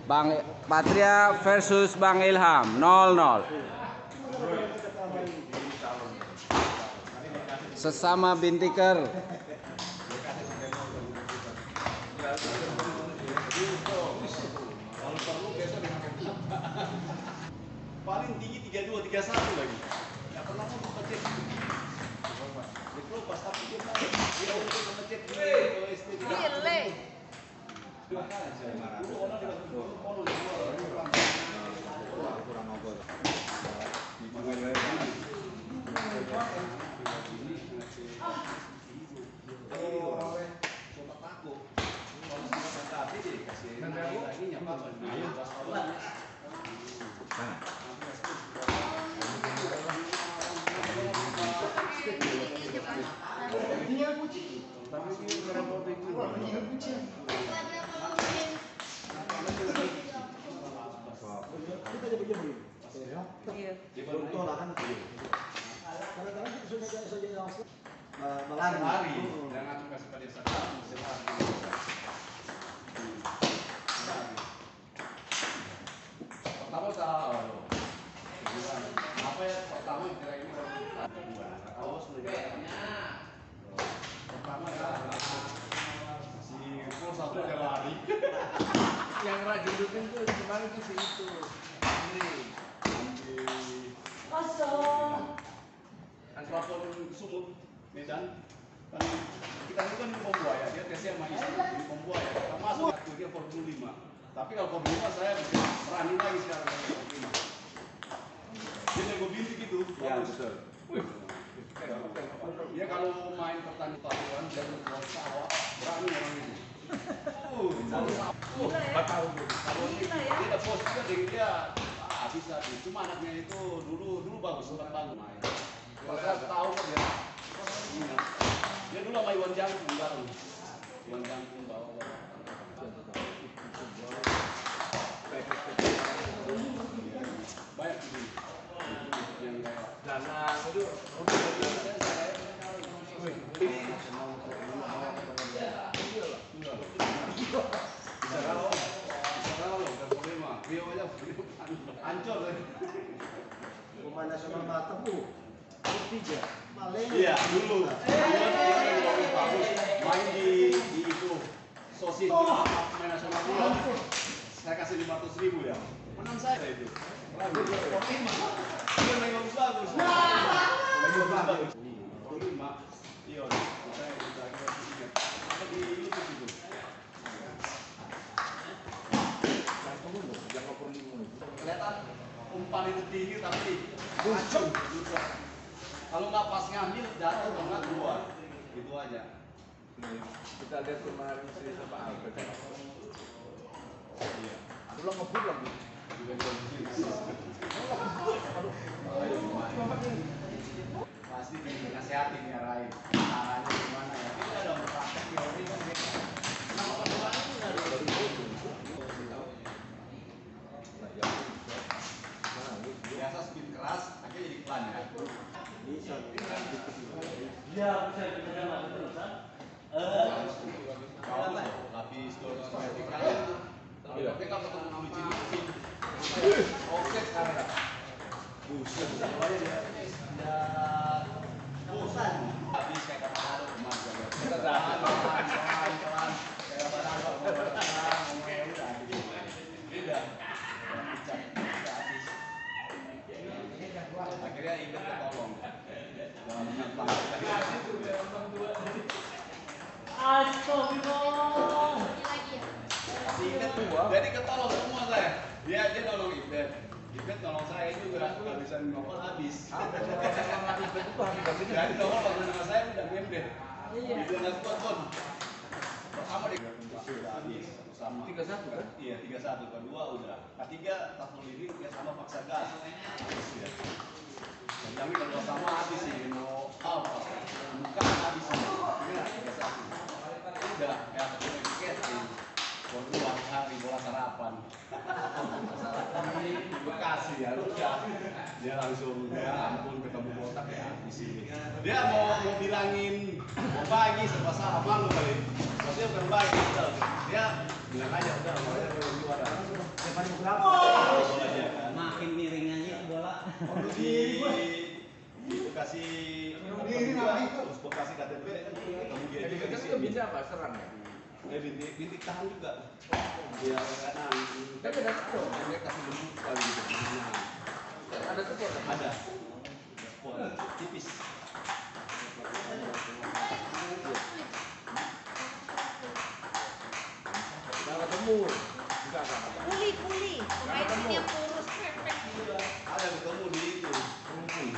Bang Patria versus Bang Ilham 0-0. Sesama bintiker. Paling tinggi 32, 31 lagi. Enggak pernah mau pencet. Pas tapi dia untuk pencet di OST. Gile. Lari, jangan kasih pada sekarang. Pertama tahu. Apa ya pertama kira ini pertama si Paul satu dia lari. Yang rajin duduk itu kemarin tuh si itu. Kosong. Kan pelapor Sumut Medan. Kan kita itu kan pembuaya, dia tesnya sama istri di pembuaya. Kita masuk dia Formula 5. Tapi kalau Formula 5 saya berani lagi sekarang Formula 5. Dia jago bintik gitu. Ya betul. Dia kalau main pertandingan tahuan dia keluar sawah berani orang ini. Kalau dia ada pos juga dia bisa. Cuma anaknya itu dulu bagus sempat bangun main. Kalau saya tahu dia dulu sama Iwan Jangkung baru. Iwan Jangkung bawa. Banyak itu yang kayak dana itu Ancol Pemain nasional Batam tuh tiga. iya dulu bagus main di itu sosis pemain nasional dulu saya kasih 500.000 ya menang saya itu dia main bagus iya saya ingat ada di YouTube itu kelihatan umpan itu tinggi tapi hancur kalau nggak pas ngambil jatuh nggak keluar itu aja Kita lihat kemarin si Pak Albert. iya Belum ngebut lagi. pasti dinasihatin ya Rai caranya gimana ya kita udah praktek teori kan kenapa kedua itu nggak ada biasa spin keras akhirnya jadi pelan ya Iya, bisa dikerjakan terus kan? lapis 200 meter tapi kalau ketemu nama Cini oke sekarang ya buset soalnya dia bosan habis kayak kata Haro kemarin kita pelan pelan kayak kata Haro ngomongnya udah udah habis akhirnya ingat ketolong dalam menang Astagfirullah. ingat jadi ketolong semua saya dia nolong Ibet Ibet nolong saya juga nggak bisa nongol habis jadi nongol waktu nama saya udah membet itu nggak kuat pertama dia udah habis sama 3-1 kan? iya 3-1 kedua udah ketiga tas melindungi dia sama paksa gas habis ya tapi kalau sama habis sih mau apa bukan habis ini 3-1 udah kayak ketemu tiket berdua hari bola sarapan di Bekasi ya udah dia langsung ya ampun ketemu botak ya di sini dia mau bilangin mau bagi serba salah malu kali maksudnya bukan bagi dia bilang aja udah mau aja juara Makin miring aja bola. Waktu itu kasih terus kasih KTP kemudian Jadi juga kan di itu bisa apa? Serang ya? bintik tahan juga biar kanan Tapi ada support, dia kasih bentuk kali gitu. Nah, ada support kan? ada sport tipis. Udah ketemu. Enggak kan? Puli, puli. Pemain sini yang kurus. Ada ketemu di itu rumpun.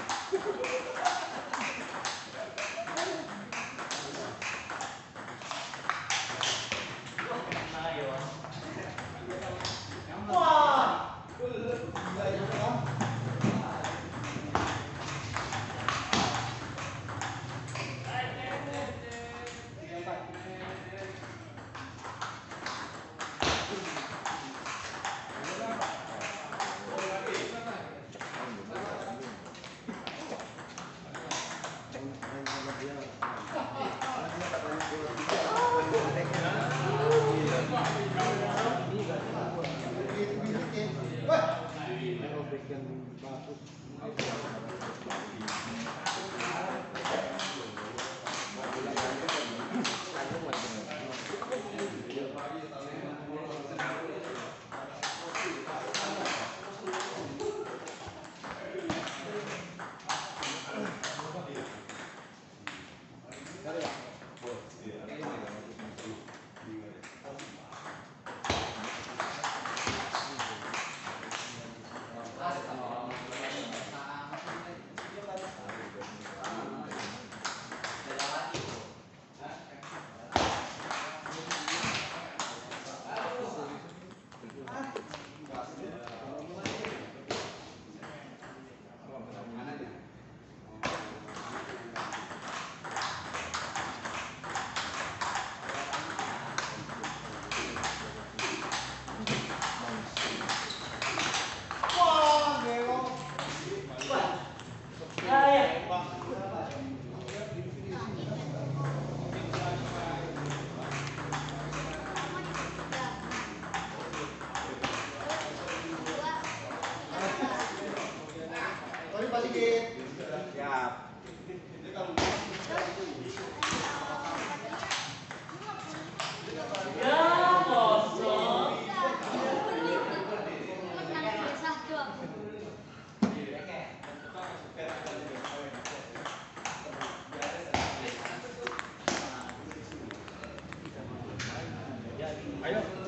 Ayo.